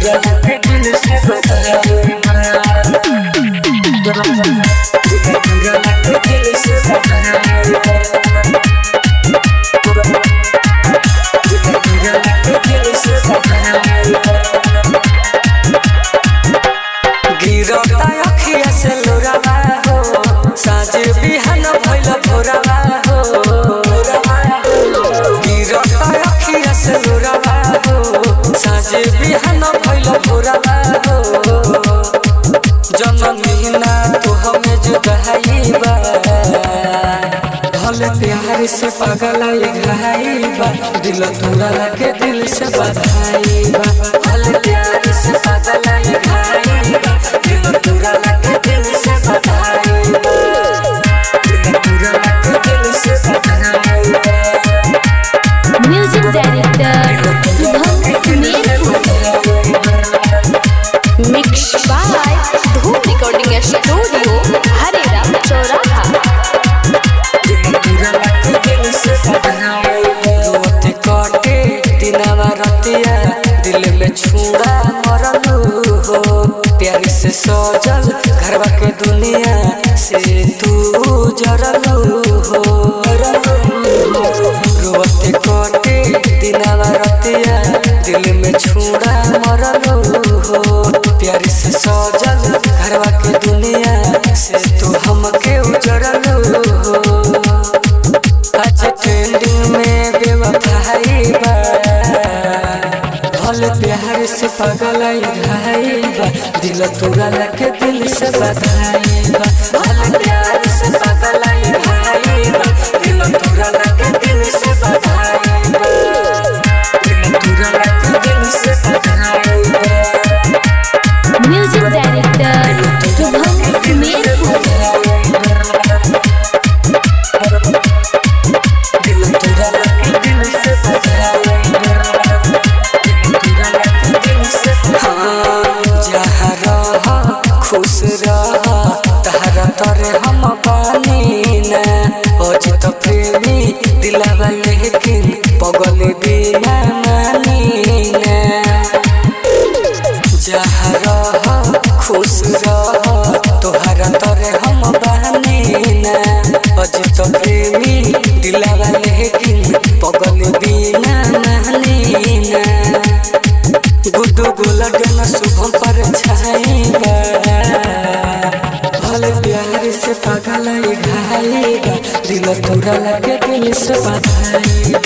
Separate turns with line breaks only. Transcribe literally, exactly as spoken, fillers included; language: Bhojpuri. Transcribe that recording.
तुरा के दिल से बधाई बा तुरा के दिल से बधाई बा तुरा के दिल से बधाई बा गिरता अखिया से लोरावा हो साँझ बिहान भइल भोरावा हो गिरता अखिया से लोरावा हो साँझ बिहान भइल भोरावा हो जननी ना तो हमें जुदाई बा भले प्यार से पागल घाई बा दिल तोरा के दिल से बधाई बा भले प्यार से पागल घाई बा दिल तोरा के दिल से बधाई बा दिल तोरा के दिल से बधाई बा
music director Shubham Sumer mix by Dhoom recording studio Hareram चौराहा
रोते काटे दिनवा रतिया दिल में छुड़ा मरलू हो प्यार से सजल घरवा के दुनिया से तू जरलू हो रोते काटे दिनवा रतिया दिल में छुड़ा मरलू हो प्यार से सजल घरवा के दुनिया से तू हमके उजरलू हो आज ट्रेंडिंग में बेवफाई बा भले प्यार से पागल घाई बा दिल तोरा के दिल से बधाई बा भले प्यार से पागल घाई बा दिल तोरा के दिल से बधाई बा दिल तोरा के दिल से बधाई बा
म्यूजिक डायरेक्टर शुभम सुमेर
खुश रह तहरा तोरे हम पानी ना अजित प्रेमी दिलावा लेकिन पगल बिना मानी ना जहाँ रह खुश रह तोहरा तोरे हम पानी ना अजित प्रेमी दिलावा लेकिन पगल बिना मानी ना गुड्डू गोलगन शुभम पर छाई बा भले प्यार से पागल घाई बा दिल तोरा के दिल से बधाई